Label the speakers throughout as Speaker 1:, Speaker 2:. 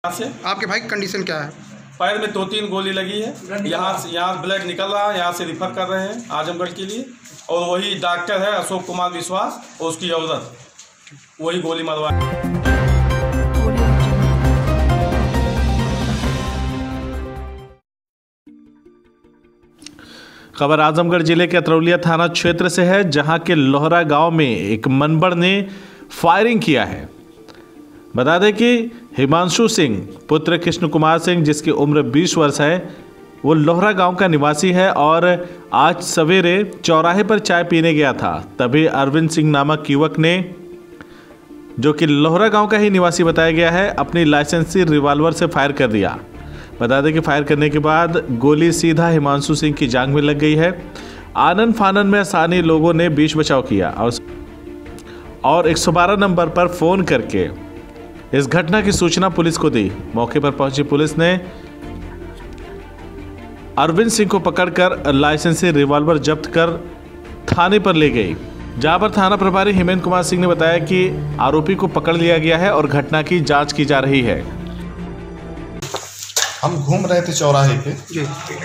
Speaker 1: से
Speaker 2: आपके भाई की कंडीशन क्या है?
Speaker 1: पैर में 2-3 गोली लगी है। यहाँ ब्लड निकल रहा है। यहाँ से रिफ़र कर रहे हैं आजमगढ़ के लिए। और वही डॉक्टर है अशोक कुमार विश्वास और उसकी औरत वही गोली मरवा।
Speaker 3: खबर आजमगढ़ जिले के अतरौलिया थाना क्षेत्र से है, जहां के लोहरा गांव में एक मनबड़ ने फायरिंग किया है। बता दें कि हिमांशु सिंह पुत्र कृष्ण कुमार सिंह, जिसकी उम्र 20 वर्ष है, वो लोहरा गांव का निवासी है और आज सवेरे चौराहे पर चाय पीने गया था। तभी अरविंद सिंह नामक युवक ने, जो कि लोहरा गांव का ही निवासी बताया गया है, अपनी लाइसेंसी रिवॉल्वर से फायर कर दिया। बता दें कि फायर करने के बाद गोली सीधा हिमांशु सिंह की जांघ में लग गई है। आनन फानन में स्थानीय लोगों ने बीच बचाव किया और 112 नंबर पर फोन करके इस घटना की सूचना पुलिस को दी। मौके पर पहुंची पुलिस ने अरविंद सिंह को पकड़कर लाइसेंसी रिवॉल्वर जब्त कर थाने पर ले गई, जहां पर थाना प्रभारी हेमंत कुमार सिंह ने बताया कि आरोपी को पकड़ लिया गया है और घटना की जांच की जा रही है।
Speaker 4: हम घूम रहे थे चौराहे पे जी।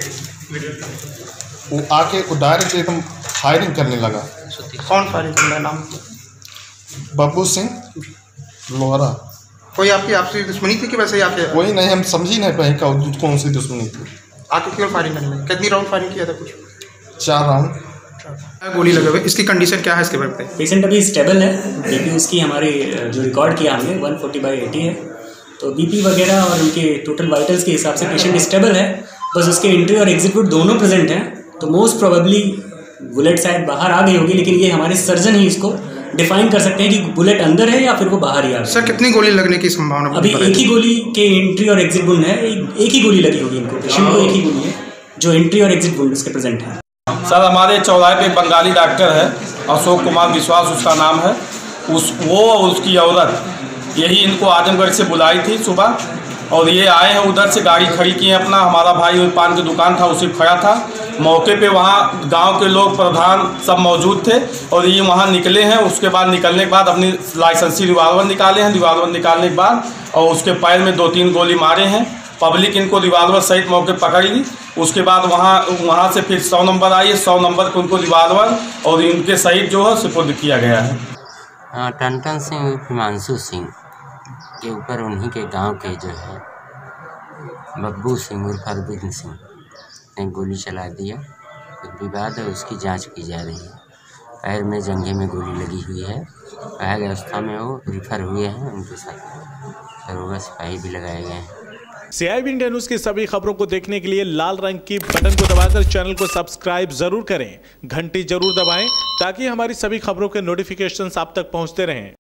Speaker 4: वो आके डायरेक्ट एकदम फायरिंग करने लगा।
Speaker 2: कौन फायरिंग करने लगा? नाम?
Speaker 4: बब्बू सिंह, लोहरा।
Speaker 2: कोई आपसी दुश्मनी थी कि वैसे ही आपके?
Speaker 4: कोई नहीं, हम समझी नहीं पाए कौन सी दुश्मनी थी।
Speaker 2: आके क्यों फायरिंग करने लगे? कितनी राउंड फायरिंग किया था? कुछ
Speaker 4: 4 राउंड
Speaker 2: गोली लगे हुए। इसकी कंडीशन क्या है? इसके बारे में
Speaker 5: पेशेंट अभी स्टेबल है। बीपी उसकी हमारी जो रिकॉर्ड किया हमने 140/80 है, तो बीपी वगैरह और उनके टोटल वाइटल्स के हिसाब से पेशेंट स्टेबल है। बस उसके एंट्री और एग्जिट रूट दोनों प्रेजेंट हैं, तो मोस्ट प्रोबेबली बुलेट शायद बाहर आ गई होगी, लेकिन ये हमारे सर्जन ही इसको डिफाइन कर सकते हैं कि बुलेट अंदर है या फिर वो बाहर ही आ रहा है।
Speaker 2: सर कितनी गोली लगने की संभावना?
Speaker 5: अभी एक ही गोली के एंट्री और एग्जिट वुंड है, एक ही गोली लगी होगी इनको, पेशेंट को एक ही गोली है जो एंट्री और एग्जिट वुंड उसके प्रेजेंट है।
Speaker 1: सर हमारे चौराहे पे बंगाली डॉक्टर है अशोक कुमार विश्वास उसका नाम है। वो और उसकी औरत यही इनको आजमगढ़ से बुलाई थी सुबह, और ये आए हैं उधर से, गाड़ी खड़ी की है अपना। हमारा भाई पान की दुकान था उसी खड़ा था मौके पे। वहाँ गांव के लोग प्रधान सब मौजूद थे और ये वहाँ निकले हैं। उसके बाद निकलने के बाद अपनी लाइसेंसी रिवॉल्वर निकाले हैं। रिवॉल्वर निकालने के बाद और उसके पैर में 2-3 गोली मारे हैं। पब्लिक इनको रिवॉल्वर सहित मौके पकड़ ली। उसके बाद वहाँ से फिर 100 नंबर आई है। 100 नंबर पर उनको रिवॉल्वर और इनके सहित जो है सुपुर्द किया गया है।
Speaker 6: टन सिंह हिमांशु सिंह के ऊपर उन्हीं के गांव के जो है बब्बू सिंह उर्फ अरविंद सिंह ने गोली चला दिया। कुछ विवाद है, उसकी जांच की जा रही है। पैर में जंघे में गोली लगी हुई है। घायल अवस्था में वो रिफर हुए हैं। उनके साथ दरोगा सिपाही भी लगाए गए हैं।
Speaker 3: CIB इंडिया न्यूज़ की सभी खबरों को देखने के लिए लाल रंग की बटन को दबाकर चैनल को सब्सक्राइब जरूर करें, घंटी जरूर दबाएं ताकि हमारी सभी खबरों के नोटिफिकेशंस आप तक पहुंचते रहें।